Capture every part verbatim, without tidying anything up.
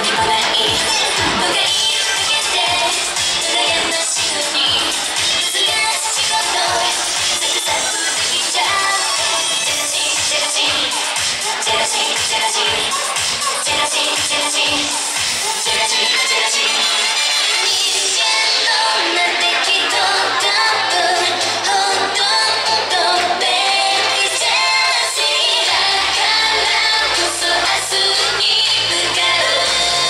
にもない不甲斐なけで羨ましいのに難しいことサクサクできちゃうジェラシージェラシージェラシージェラシージェラシージェラシージェラシージェラシー人間のなんてきっと多分ほとんど便利ジェラシーだからこそ明日に向かう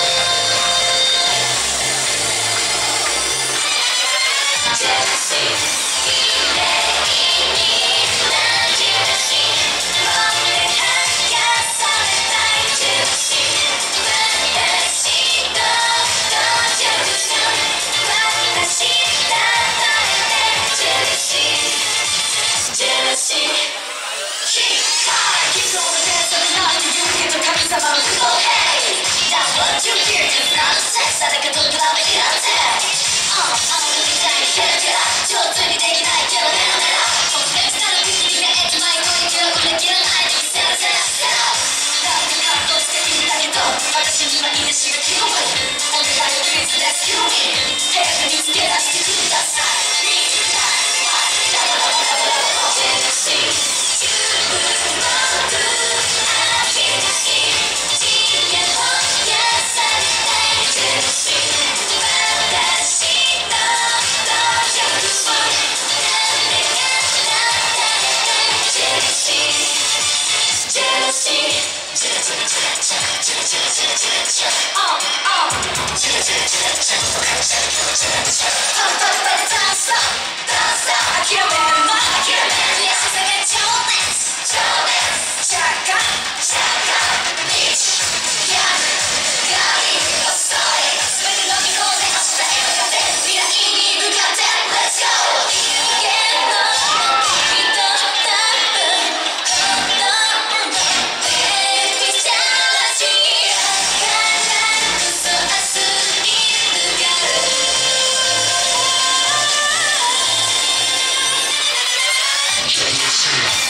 ジェラシー綺麗になジェラシーもってはやされないジェラシー私のジェラシー私だ誰でジェラシージェラシーキーパー人の天才なんて言うけど神様の不公平 That's what you hear It's not sex 誰かと比べいらんてああのみたいにヘラヘラ上手にできないけどメラメラ突然したらビビりがえてマイコに気を裏切らないでセラセラセラなんか感動しているんだけど私には癒しが気のいいお願いをプリーズレスキューミー早く見つけ出してくださいみんなジェラシー注目飽きるし次元を癒されないジェラシー私の到着も誰が誰でジェラシージェラシージェラジェラジェラジェラジェラジェラジェラジェラジェラああジェラジェラジェラジェラと感じるジェラジェラパンパンパンダンサーダンサー諦めるな諦めるやささが情熱情熱シャカシャカビーチギャルガリ遅い全て飲み込んで明日へ向かって未来に向かって Let's go 人間のきっと多分ほとんど便利ジェラシーだからこそ明日に向かうジェラシー